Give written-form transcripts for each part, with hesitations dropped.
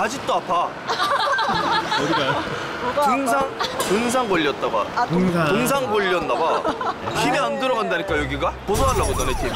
아직도 아파. 어디가요? 등산 걸렸다가. 아, 동상 걸렸나봐. 힘이 안 들어간다니까 여기가. 보소하려고 너네 팀.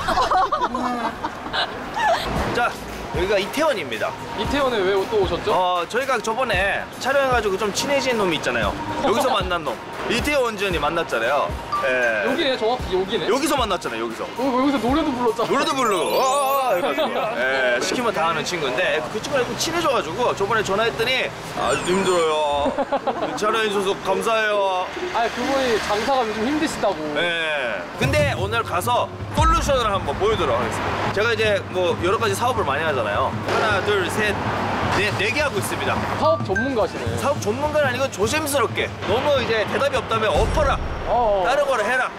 자, 여기가 이태원입니다. 이태원에 왜 또 오셨죠? 저희가 저번에 촬영해가지고 좀 친해진 놈이 있잖아요. 여기서 만난 놈. 이태원 원지현이 만났잖아요. 예. 여기네, 정확히 여기네. 여기서 만났잖아요, 여기서. 여기서 노래도 불렀잖아. 노래도 부르고. 예, 시키면 다 하는 친구인데 그 친구랑 좀 친해져가지고 저번에 전화했더니 아주 힘들어요. 촬영해주셔서 감사해요. 아니, 그분이 장사가 요즘 힘드시다고. 예. 근데 오늘 가서 솔루션을 한번 보여드리도록 하겠습니다. 제가 이제 뭐 여러 가지 사업을 많이 하잖아요. 하나, 둘, 셋, 네 개 하고 있습니다. 사업 전문가시네. 사업 전문가는 아니고 조심스럽게. 너무 이제 대답이 없다면 엎어라. 다른 거를 해라.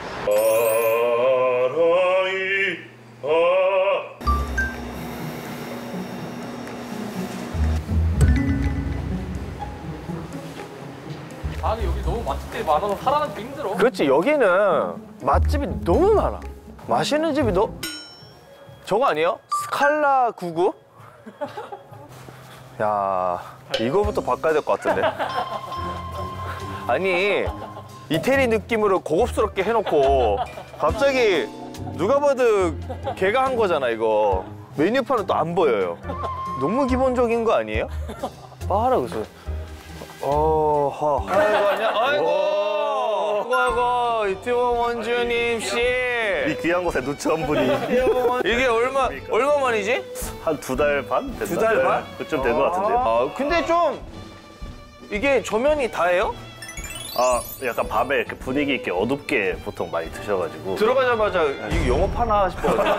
아니, 여기 너무 맛집들이 많아서 살아남기 힘들어. 그렇지, 여기는 맛집이 너무 많아. 맛있는 집이 저거 아니에요? 스칼라 99? 야, 이거부터 바꿔야 될 것 같은데. 아니, 이태리 느낌으로 고급스럽게 해놓고 갑자기 누가 봐도 걔가 한 거잖아, 이거. 메뉴판은 또 안 보여요. 너무 기본적인 거 아니에요? 봐라, 그래서. 아이고, 아이고, 이태원 원주님 씨. 이 귀한 곳에 누추한 분이 이게 얼마만이지? 한 2달 반 됐나? 2달 반? 그쯤 된 것 같은데요. 근데 좀 이게 조면이 다예요? 약간 밤에 이렇게 분위기 있게 어둡게 보통 많이 드셔가지고 들어가자마자 이거 영업하나 싶어가지고.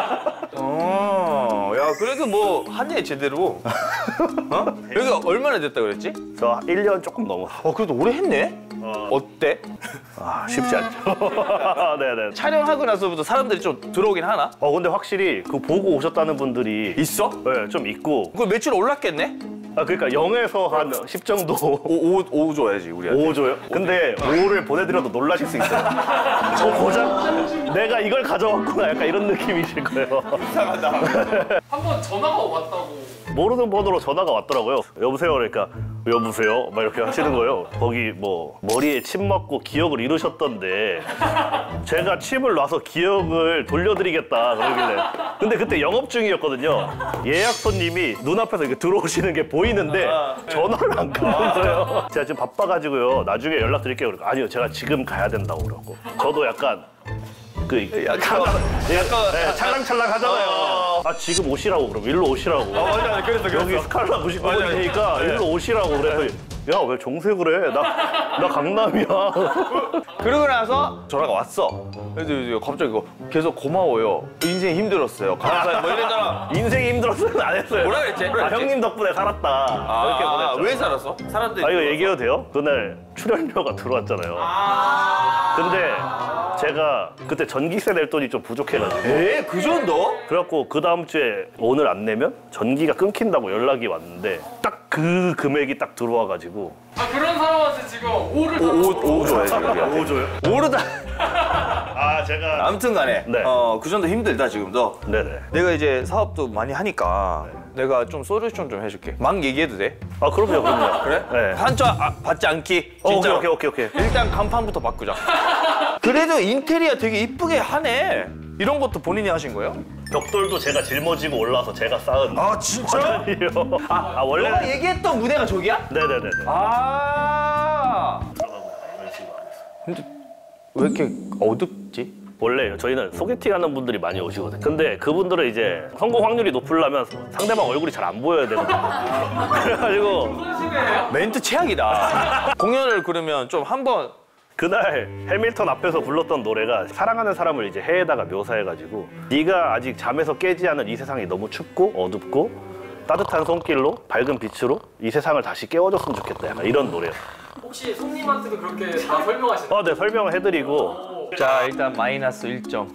야, 그래도 뭐 하네 제대로. 여기가 얼마나 됐다 그랬지? 저 1년 조금 넘었어요. 그래도 오래 했네? 어때? 쉽지 않죠. 네네. 촬영하고 나서부터 사람들이 좀 들어오긴 하나? 근데 확실히 그 보고 오셨다는 분들이 있어? 네, 좀 있고. 그 매출 올랐겠네? 그러니까 0에서 한 10 정도. 5 줘야지 우리한테. 5 줘요? 근데 5를 보내드려도 놀라실 수 있어요. 고작 내가 이걸 가져왔구나 약간 이런 느낌이실 거예요. 이상하다. 한번 전화가 왔다고. 모르는 번호로 전화가 왔더라고요. 여보세요? 그러니까 여보세요? 막 이렇게 하시는 거예요. 거기 뭐 머리에 침 맞고 기억을 잃으셨던데 제가 침을 놔서 기억을 돌려드리겠다 그러길래. 근데 그때 영업 중이었거든요. 예약 손님이 눈앞에서 이렇게 들어오시는 게 보이는데 전화를 안 끊는 거예요. 제가 지금 바빠가지고요. 나중에 연락드릴게요. 그러니까 아니요, 제가 지금 가야 된다고 그러고. 저도 약간 찰랑찰랑 하잖아요. 지금 오시라고 그럼 일로 오시라고. 맞아, 그랬어. 여기 스칼라 99번이니까 일로 오시라고 그래서 야, 왜 정색을 해? 나 강남이야. 그러고 나서 전화가 왔어. 그래서 갑자기 계속 고마워요. 인생이 힘들었어요. 감사해요. 뭐 이랬잖아. 인생이 힘들었으면 안 했어요. 뭐라 그랬지? 형님 덕분에 살았다. 이렇게 보냈죠. 왜 살았어? 사람들이. 이거 얘기해도 돼요? 그날 출연료가 들어왔잖아요. 근데 제가 그때 전기세 낼 돈이 좀 부족해가지고. 그 정도? 그래갖고 그 다음 주에 오늘 안 내면 전기가 끊긴다고 연락이 왔는데 딱 그 금액이 딱 들어와가지고. 그런 사람한테 지금 5를 5 줘야지. 5 줘요? 오르다. 제가 아무튼 간에 네. 그 정도 힘들다 지금도. 네네. 내가 이제 사업도 많이 하니까 내가 좀 솔루션 좀 해줄게. 막 얘기해도 돼? 그럼요. 그래? 네. 한자 받지 않기. 진짜. 오케이. 일단 간판부터 바꾸자. 그래도 인테리어 되게 이쁘게 하네. 이런 것도 본인이 하신 거예요? 벽돌도 제가 짊어지고 올라서 제가 쌓은. 진짜? 아니에요. 원래 원래. 얘기했던 무대가 저기야? 네네네. 근데 왜 이렇게 어둡지? 원래 저희는 소개팅하는 분들이 많이 오시거든요. 근데 그분들은 이제 성공 확률이 높으려면 상대방 얼굴이 잘 안 보여야 되거든요. 그래가지고 멘트 최악이다. 공연을 그러면 좀 한번. 그날 해밀턴 앞에서 불렀던 노래가 사랑하는 사람을 이제 해에다가 묘사해가지고 네가 아직 잠에서 깨지 않은 이 세상이 너무 춥고 어둡고 따뜻한 손길로 밝은 빛으로 이 세상을 다시 깨워줬으면 좋겠다. 약간 이런 노래예요. 혹시 손님한테도 그렇게 다 설명하시나요? 네, 설명을 해드리고. 자, 일단 마이너스 1점.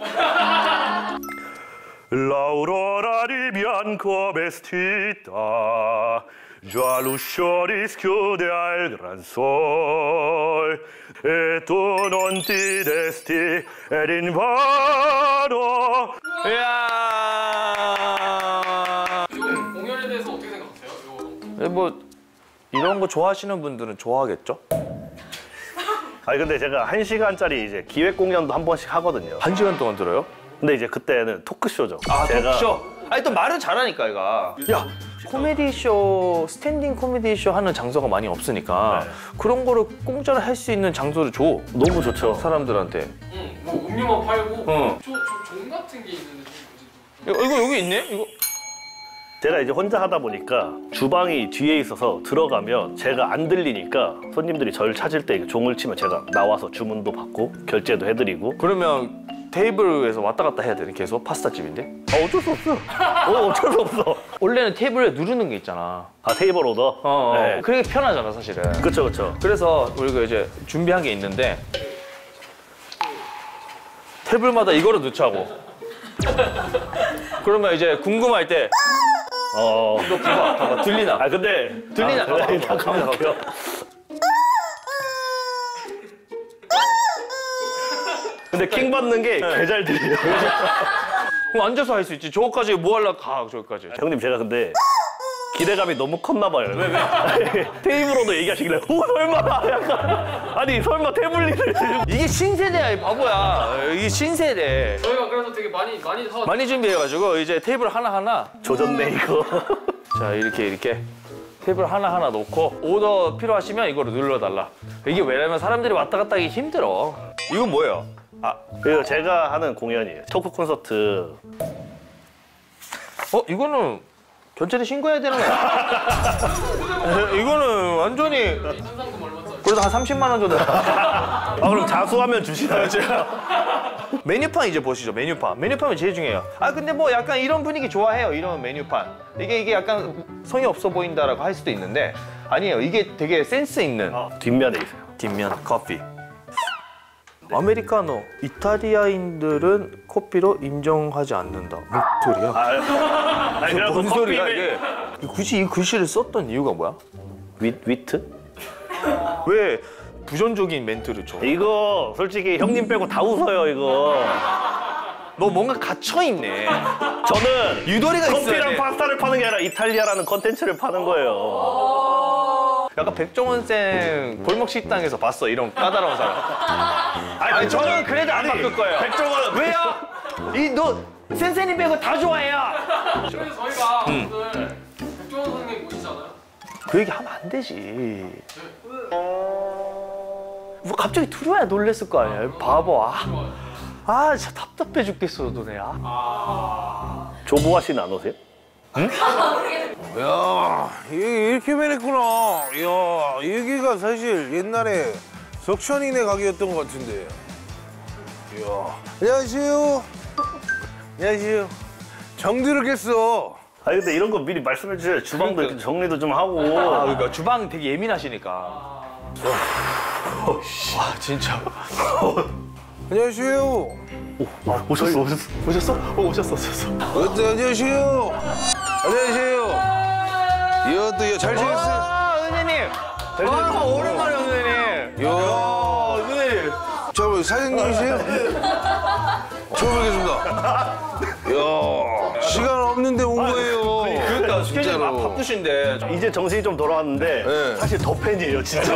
L'aurora di bianco vestita, già l'uscio schiude al gran sol, e tu non ti desti ed invano. 이야. 이 공연에 대해서 어떻게 생각하세요? 뭐 이런 거 좋아하시는 분들은 좋아하겠죠? 아니 근데 제가 1시간짜리 이제 기획 공연도 한 번씩 하거든요. 1시간 동안 들어요? 근데 이제 그때는 토크쇼죠. 아, 제가 토크쇼? 아니 또 말을 잘하니까 얘가. 야, 코미디 쇼, 스탠딩 코미디 쇼 하는 장소가 많이 없으니까 그런 거를 공짜로 할 수 있는 장소를 줘. 너무 좋죠. 사람들한테. 응, 뭐 음료만 팔고 응. 종 같은 게 있는데 뭐지? 이거 여기 있네? 이거. 제가 이제 혼자 하다 보니까 주방이 뒤에 있어서 들어가면 제가 안 들리니까 손님들이 저를 찾을 때 종을 치면 제가 나와서 주문도 받고 결제도 해드리고. 그러면 테이블에서 왔다 갔다 해야 되는 계속 파스타 집인데? 어쩔 수 없어. 어쩔 수 없어. 원래는 테이블에 누르는 게 있잖아. 아 테이블 오더? 네. 그게 편하잖아 사실은. 그쵸 그쵸. 그래서 우리가 이제 준비한 게 있는데 테이블마다 이거를 넣자고. 그러면 이제 궁금할 때 너 봐봐 들리나? 아 근데 들리나? 아, 일단 가볼게요. 근데 킹 받는 게 개 잘 들려요. 그럼 앉아서 할 수 있지. 저거까지 뭐 하려고 가 저기까지. 형님 제가 근데 기대감이 너무 컸나 봐요. 왜? 테이블로도 얘기하시길래 오 설마 약간 아니 설마 태블릿을 이게 신세대야 이 바보야. 이게 신세대. 저희가 그래서 되게 많이 사. 많이 준비해가지고 이제 테이블 하나하나 조졌네 이거. 자 이렇게 테이블 하나하나 놓고 오더 필요하시면 이거를 눌러달라. 이게 왜냐면 사람들이 왔다 갔다 하기 힘들어. 이건 뭐예요? 아, 이거 제가 하는 공연이에요. 토크 콘서트. 이거는 경찰에 신고해야 되는 거야. 이거는 완전히 현상금 얼마짜리? 그래도 한 30만 원 정도. 아 그럼 자수하면 주시나요? 메뉴판 이제 보시죠. 메뉴판이 제일 중요해요. 아 근데 뭐 약간 이런 분위기 좋아해요. 이런 메뉴판. 이게 약간 성의 없어 보인다라고 할 수도 있는데 아니에요. 이게 되게 센스 있는 뒷면에 있어요. 뒷면 커피. 아메리카노. 이탈리아인들은 커피로 인정하지 않는다. 무슨 소리야? 아니 그래갖고 뭔 소리야 커피 이게? 굳이 이 글씨를 썼던 이유가 뭐야? 위트? 왜 부정적인 멘트를 쳐? 이거 솔직히 형님 빼고 다 웃어요 이거. 너 뭔가 갇혀 있네. 저는 유도리가 있어야 커피랑 돼. 파스타를 파는 게 아니라 이탈리아라는 컨텐츠를 파는 거예요. 약간 백종원 쌤 골목 식당에서 봤어 이런 까다로운 사람. 아니 저는 그래도 안 바꿀 거예요. 백종원은 왜요? 너 센세님 빼고 다 좋아해요. 그래서 저희가 오늘 백종원 선생님 모시잖아요. 그 얘기 하면 안 되지. 뭐 갑자기 들어야 놀랬을 거 아니야. 바보. 아 진짜 답답해 죽겠어 너네. 조보아 씨는 안 오세요? 야, 이렇게 변했구나. 야, 여기가 사실 옛날에 석천이네 가게였던 것 같은데. 이야. 안녕하세요. 안녕하세요. 정들었겠어. 아니 근데 이런 거 미리 말씀해 주셔야 주방도 이렇게 정리도 좀 하고. 아 그러니까 주방 되게 예민하시니까. 와 진짜. 안녕하세요. 오셨어. 오셨어? 오셨어. 안녕하세요. 안녕하세요. 이야, 또, 잘 지냈어요? 은혜님. 오랜만에 은혜님. 이야. 은혜님. 저 사장님이세요? 처음 뵙겠습니다. 이야, 시간 없는데 온 거예요. 그러니까 스케줄이 진짜로. 막 바쁘신데. 이제 정신이 좀 돌아왔는데 네. 사실 더 팬이에요 진짜.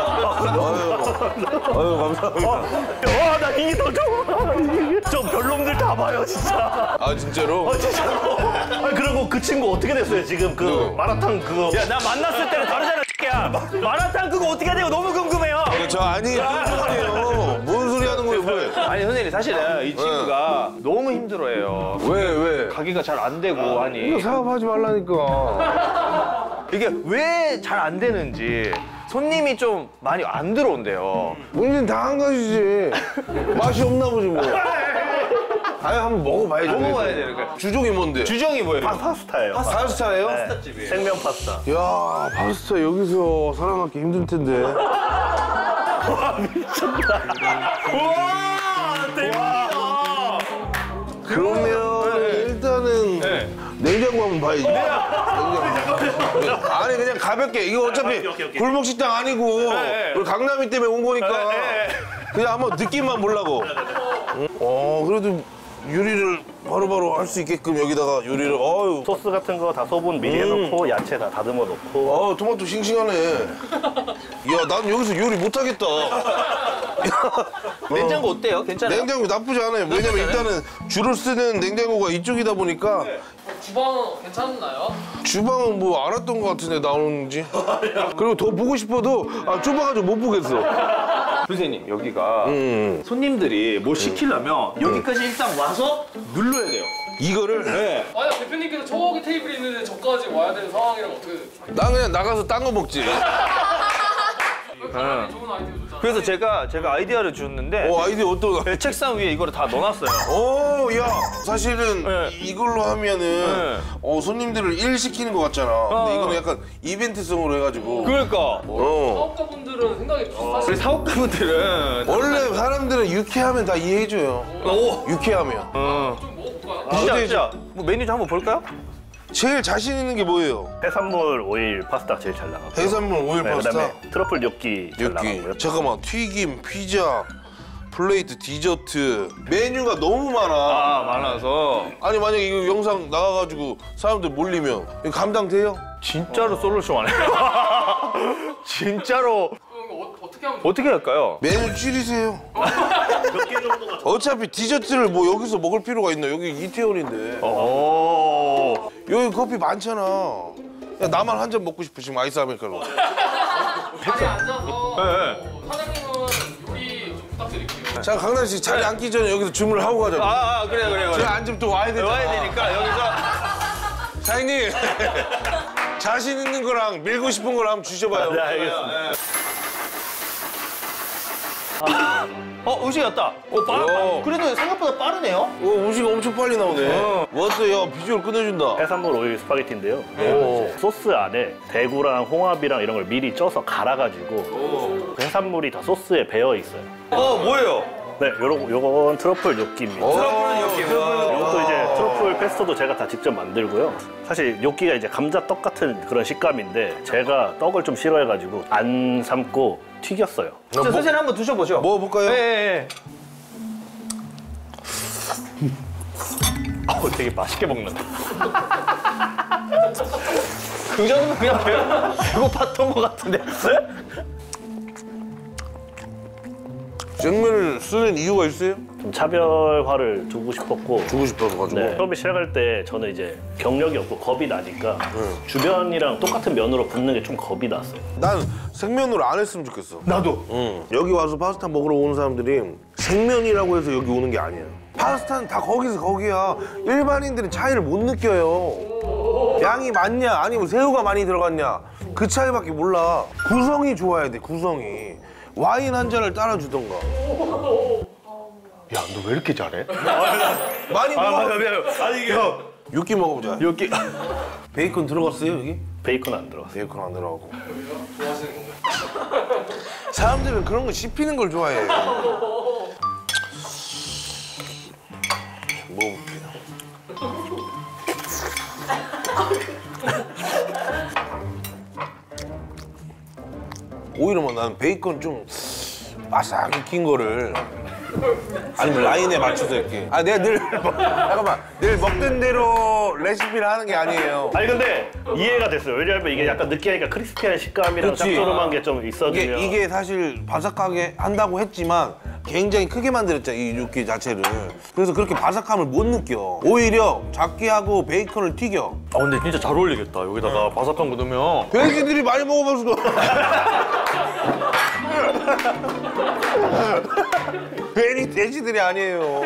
아유, 감사합니다. 와나 이게 더 좋아. 저 별놈들 다 봐요 진짜. 아, 진짜로? 진짜로. 아니 그리고 그 친구 어떻게 됐어요 지금 그 마라탕 그거. 야 나 만났을 때는 다르잖아 야 마라탕 그거 어떻게 되고 너무 궁금해요. 저 아니, 그런 소리예요. 뭔 소리 하는 거예요, 왜? 아니 선생님 사실은 이 친구가 너무 힘들어해요. 왜? 가게가 잘 안 되고 하니 사업하지 말라니까. 이게 왜 잘 안 되는지 손님이 좀 많이 안 들어온대요. 문제는 다 한 가지지. 맛이 없나 보지 뭐. 아니 한번 먹어봐야죠. 먹어봐야 되는 거야. 주종이 뭔데? 주정이 뭐예요? 파스타예요. 파스타예요? 파스타집이에요. 생면 파스타. 야, 파스타 여기서 살아남기 힘들 텐데. 우와 대박이다. 그러면 일단은 네. 냉장고 한번 봐야지. 냉장고. 아니 그냥 가볍게 이거 어차피 오케이. 골목 식당 아니고 네. 우리 강남이 때문에 온 거니까 네. 그냥 한번 느낌만 보려고. 그래도 요리를 바로바로 할 수 있게끔 여기다가 요리를 어유. 소스 같은 거 다 소분 미리 해놓고 야채 다 다듬어 놓고. 토마토 싱싱하네. 야, 난 여기서 요리 못하겠다. 냉장고 어때요? 괜찮아요? 냉장고 나쁘지 않아요. 왜냐면 일단은 주로 쓰는 냉장고가 이쪽이다 보니까 주방 괜찮나요? 주방은 뭐 알았던 것 같은데 나오는지. 그리고 더 보고 싶어도 좁아가지고 못 보겠어. 선생님 여기가 손님들이 뭐 시키려면 여기까지 일단 와서 눌러야 돼요. 이거를 아니 대표님께서 저기 테이블이 있는데 저까지 와야 되는 상황이랑 어떻게? 난 그냥 나가서 딴 거 먹지. 가만히 좋은 아이디어 줬잖아. 그래서 제가 아이디어를 줬는데 아이디어 어떤 거? 책상 위에 이거를 다 넣어놨어요. 야, 사실은 네. 이걸로 하면은 손님들을 일 시키는 것 같잖아. 근데 이거는 약간 이벤트성으로 해가지고. 그러니까 사업가분들은 생각이 비슷하시죠? 우리 사업가분들은 원래 사람들은 유쾌하면 다 이해해줘요. 유쾌하면. 좀 먹어볼까요? 진짜 뭐 메뉴 좀 한번 볼까요? 제일 자신 있는 게 뭐예요? 해산물 오일 파스타 제일 잘 나가고. 해산물 오일 파스타. 그다음에 트러플 뇨끼 잘 나가고요. 육 잠깐만, 튀김, 피자, 플레이트, 디저트 메뉴가 너무 많아. 많아서 아니 만약에 이거 영상 나가가지고 사람들 몰리면 이거 감당돼요? 진짜로 솔루션 안 해요. 진짜로 이거 어떻게 하면 어떻게 할까요? 메뉴 줄이세요. 몇 개 정도가 어차피 디저트를 뭐 여기서 먹을 필요가 있나? 여기 이태원인데 오. 여기 커피 많잖아. 야, 나만 한 잔 먹고 싶어 지금 아이스 아메리카노. 자리에 앉아서 네. 사장님은 요리 좀 부탁드릴게요. 자, 강남 씨 자리 앉기 전에 여기서 주문을 하고 가자. 그래. 제가 앉으면 또 와야 되잖아. 와야 되니까 여기서 사장님 자신 있는 거랑 밀고 싶은 거랑 한번 주셔봐요. 네, 알겠습니다. 음식이 왔다. 그래도 생각보다 빠르네요. 음식 엄청 빨리 나오네. 왔어, 야, 비주얼 끝내준다. 해산물 오일 스파게티인데요. 이제 소스 안에 대구랑 홍합이랑 이런 걸 미리 쪄서 갈아가지고 그 해산물이 다 소스에 배어 있어요. 뭐예요? 네, 요건 트러플 뇨끼입니다. 이것도 이제 트러플 페스토도 제가 다 직접 만들고요. 사실 뇨끼가 이제 감자떡 같은 그런 식감인데 제가 떡을 좀 싫어해가지고 안 삶고 튀겼어요. 선생님 한번 드셔보죠. 먹어볼까요? 네. 되게 맛있게 먹는다. 그 정도면 그냥 배고팠던 것 같은데. 생면을 쓰는 이유가 있어요? 좀 차별화를 두고 싶었고 주고 싶어가지고. 네, 처음에 시작할 때 저는 이제 경력이 없고 겁이 나니까 주변이랑 똑같은 면으로 붓는 게 좀 겁이 났어요. 난 생면으로 안 했으면 좋겠어. 나도. 여기 와서 파스타 먹으러 오는 사람들이 생면이라고 해서 여기 오는 게 아니에요. 파스타는 다 거기서 거기야. 일반인들은 차이를 못 느껴요. 양이 많냐 아니면 새우가 많이 들어갔냐 그 차이밖에 몰라. 구성이 좋아야 돼, 구성이. 와인 한 잔을 따라주던가. 야, 너 왜 이렇게 잘해? 많이 먹어. 아니 이게 형. 육기 먹어보자. 여기 베이컨 들어갔어요, 여기? 베이컨 안 들어갔어요. 베이컨 안 들어가고. 좋아하시는 건가요? 사람들은 그런 거 씹히는 걸 좋아해. 먹어볼게요. 오히려 뭐 나는 베이컨 좀 바삭 익힌 거를 아니면 라인에 맞춰서 이렇게. 내가 늘 잠깐만 늘 먹던 대로 레시피를 하는 게 아니에요. 아니 근데 이해가 됐어요. 왜냐하면 이게 약간 느끼하니까 크리스피한 식감이랑 그치. 짭조름한 게 좀 있어주면 이게 사실 바삭하게 한다고 했지만 굉장히 크게 만들었잖아, 이 육기 자체를. 그래서 그렇게 바삭함을 못 느껴. 오히려 작게 하고 베이컨을 튀겨. 근데 진짜 잘 어울리겠다. 여기다가 바삭한 거 넣으면. 돼지들이 많이 먹어볼 수도. 괜히 돼지들이 아니에요.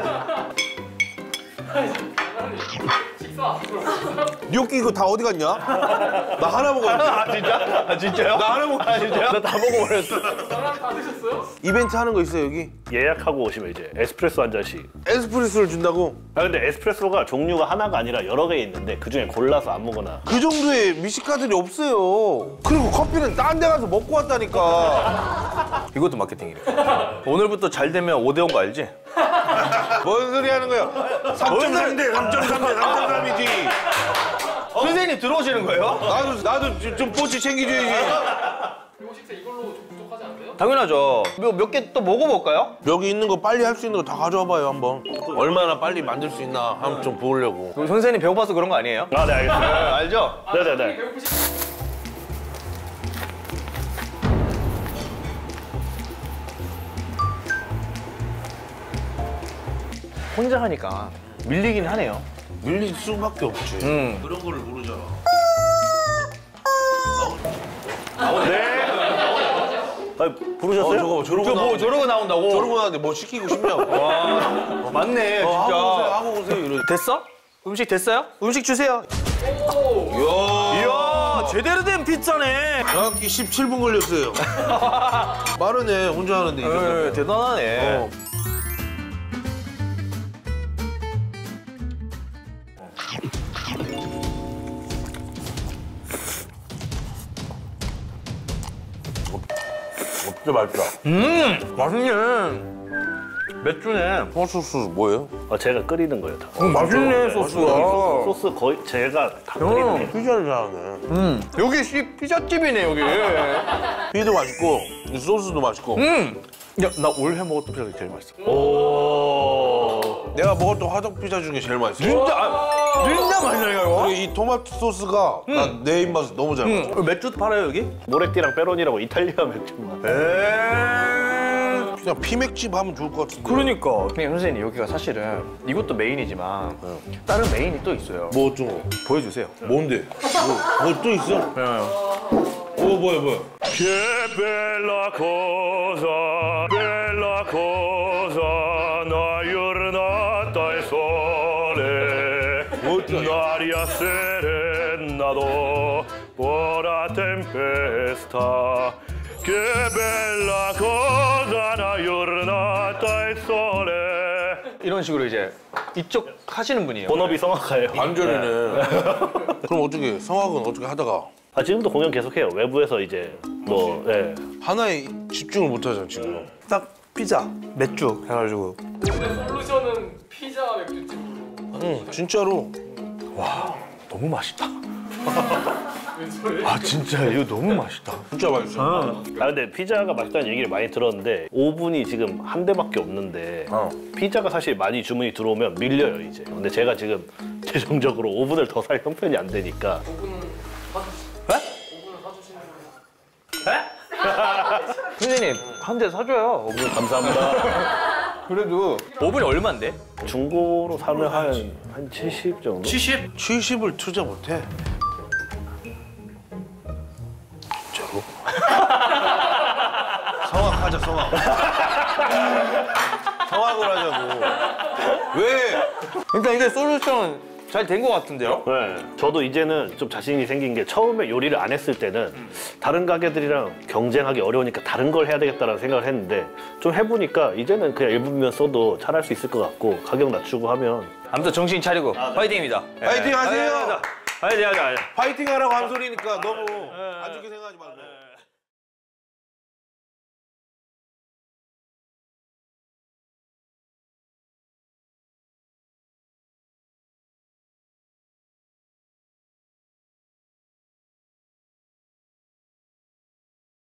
식사. 육기 이거 다 어디 갔냐? 나 하나 먹었는데. 진짜? 진짜요? 나 하나 먹었어. 진짜요? 나 다 먹어버렸어. 사람 다 드셨어요? 이벤트 하는 거 있어요, 여기? 예약하고 오시면 이제 에스프레소 한 잔씩. 에스프레소를 준다고? 근데 에스프레소가 종류가 하나가 아니라 여러 개 있는데 그 중에 골라서 아무거나. 그 정도의 미식가들이 없어요. 그리고 커피는 딴 데 가서 먹고 왔다니까. 이것도 마케팅이래. 오늘부터 잘 되면 5대 5거 알지? 뭔 소리 하는 거야? 3.3대 3.3대 3.3이지. 선생님 들어오시는 거예요? 나도 좀 뽀치 챙겨줘야지. 이거 식사 이걸로 좀 부족하지 않나요? 당연하죠. 몇 개 또 먹어볼까요? 여기 있는 거 빨리 할 수 있는 거 다 가져와봐요 한번. 얼마나 빨리 만들 수 있나 한번 좀 보려고. 그럼 선생님 배고파서 그런 거 아니에요? 아, 네, 알겠습니다. 알죠? 네네네. 혼자 하니까 밀리긴 하네요. 밀릴 수밖에 없지. 그런 거를 모르잖아. 네. 아, 부르셨어요? 저거 저러고 저 뭐 나오는데. 저러고 나온다고? 저러고 나왔는데 뭐 시키고 싶냐고. 와, 맞네 진짜. 하고 오세요, 하고 오세요. 이러. 됐어? 음식 됐어요? 음식 주세요. 이야. 이야, 제대로 된 피자네. 정확히 17분 걸렸어요. 빠르네 혼자 하는데 이 정도면. 대단하네. 어. 진짜 맛있다. 맛있네. 맥주네. 소스 뭐예요? 제가 끓이는 거예요, 다. 맛있네 소스가. 소스 거의 제가 다 끓이는 게. 피자를 잘하네. 여기 피자집이네 여기. 피도 맛있고 이 소스도 맛있고. 야, 나 올해 먹었던 피자가 제일 맛있어. 오. 내가 먹었던 화덕 피자 중에 제일 맛있어. 진짜 맛있네 이거. 그리고 이 토마토 소스가 내 입맛에 너무 잘 맞아. 맥주도 팔아요 여기? 모레띠랑 페로니라고 이탈리아 맥주 맛. 그냥 피맥집 하면 좋을 것 같은데. 그러니까. 근데 선생님 여기가 사실은 이것도 메인이지만 다른 메인이 또 있어요. 뭐 어쩌고? 보여주세요. 뭔데? 뭐 또 있어? 뭐야? Che bella cosa, una giornata e sole, un'aria serenado, buona tempesta. Che bella cosa, una giornata e sole. 이런 식으로 이제 이쪽 하시는 분이에요. 본업이 성악가예요. 반전이네. 그럼 어떻게 성악은 어떻게 하다가 지금도 공연 계속해요. 외부에서 이제 뭐 예. 하나에 집중을 못 하잖아 지금. 딱 피자, 맥주 해가지고. 근데 솔루션은 피자 맥주집으로. 응 진짜로. 너무 맛있다. 왜 소리? 아 진짜 이거 너무 맛있다. 진짜 맛있어. 근데 피자가 맛있다는 얘기를 많이 들었는데 오븐이 지금 한 대밖에 없는데 피자가 사실 많이 주문이 들어오면 밀려요 이제. 근데 제가 지금 최종적으로 오븐을 더 살 형편이 안 되니까. 오븐은 사주시. 네? 오븐을 사주시는 거예요. 선생님 한 대 사줘요. 오븐. 감사합니다. 그래도 오븐이 얼마인데? 중고로 사면 한 70 정도? 70? 70을 투자 못해. 진짜로? 성악하자 성악. 성악을 하자고. 왜? 그러니까 이게 솔루션 잘 된 것 같은데요? 네. 저도 이제는 좀 자신이 생긴 게 처음에 요리를 안 했을 때는 다른 가게들이랑 경쟁하기 어려우니까 다른 걸 해야 되겠다라는 생각을 했는데 좀 해보니까 이제는 그냥 1분면 써도 잘할 수 있을 것 같고 가격 낮추고 하면 아무튼 정신 차리고 화이팅입니다. 파이팅 하세요. 화이팅 하자. 파이팅 하라고 한 소리니까 너무 안 좋게 생각하지 말고.